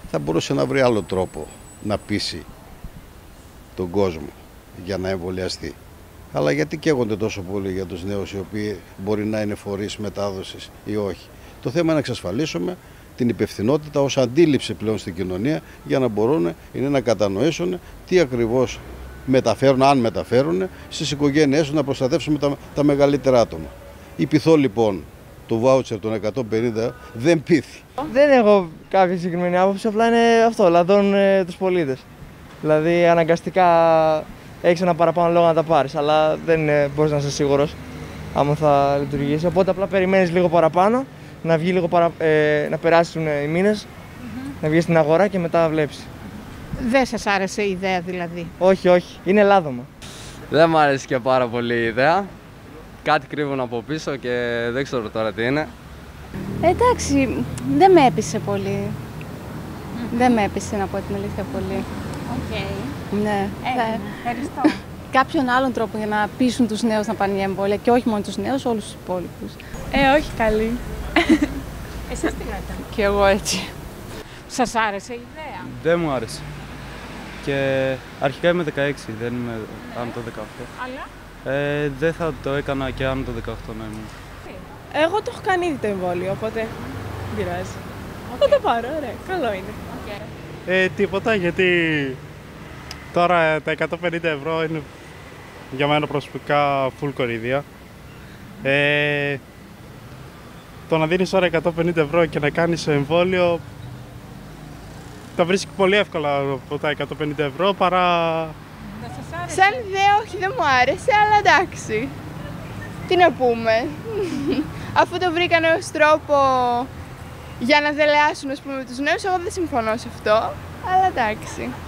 θα μπορούσε να βρει άλλο τρόπο να πείσει τον κόσμο για να εμβολιαστεί. Αλλά γιατί καίγονται τόσο πολύ για τους νέους οι οποίοι μπορεί να είναι φορείς μετάδοσης ή όχι. Το θέμα είναι να εξασφαλίσουμε την υπευθυνότητα ως αντίληψη πλέον στην κοινωνία για να μπορούν να κατανοήσουν τι ακριβώς μεταφέρουν, αν μεταφέρουν, στις οικογένειές τους, να προστατεύσουμε τα μεγαλύτερα άτομα. Η πειθό λοιπόν το βάουτσερ των 150 δεν πείθει. Δεν έχω κάποια συγκεκριμένη άποψη, απλά είναι αυτό, λαδώνουν τους πολίτες. Δηλαδή αναγκαστικά έχεις ένα παραπάνω λόγο να τα πάρεις, αλλά δεν μπορείς να είσαι σίγουρος άμα θα λειτουργήσει. Οπότε απλά περιμένεις λίγο παραπάνω, να βγει λίγο να περάσουν οι μήνες, να βγεις στην αγορά και μετά βλέπεις. Δεν σας άρεσε η ιδέα δηλαδή? Όχι, όχι. Είναι λάδωμα. Δεν μου άρεσε και πάρα πολύ η ιδέα. Κάτι κρύβουν από πίσω και δεν ξέρω τώρα τι είναι. Εντάξει, δεν με έπεισε πολύ. Δεν με έπεισε, να πω την αλήθεια, πολύ. Ναι. Ευχαριστώ. Κάποιον άλλον τρόπο για να πείσουν τους νέους να πάνε για εμβόλια και όχι μόνο τους νέους, όλους τους υπόλοιπους. Όχι καλή. Εσείς τι λέτε? Και εγώ έτσι. Σας άρεσε η ιδέα? Δεν μου άρεσε. Και αρχικά είμαι 16, δεν είμαι άνω το 18. Αλλά? Δεν θα το έκανα και άνω το 18 να ήμουν. Εγώ το έχω κάνει ήδη το εμβόλιο, οπότε δεν πειράζει. Θα το πάρω, ωραία, καλό είναι. Τίποτα, γιατί τώρα τα 150 ευρώ είναι για μένα προσωπικά full κορίδια. Το να δίνεις τώρα 150 ευρώ και να κάνεις εμβόλιο τα βρίσκει πολύ εύκολα από τα 150 ευρώ παρά... Σαν ιδέα όχι, δεν μου άρεσε, αλλά εντάξει. Τι να πούμε. Αφού το βρήκανε ως τρόπο για να δελεάσουν, ας πούμε, τους νέους, εγώ δεν συμφωνώ σε αυτό, αλλά εντάξει.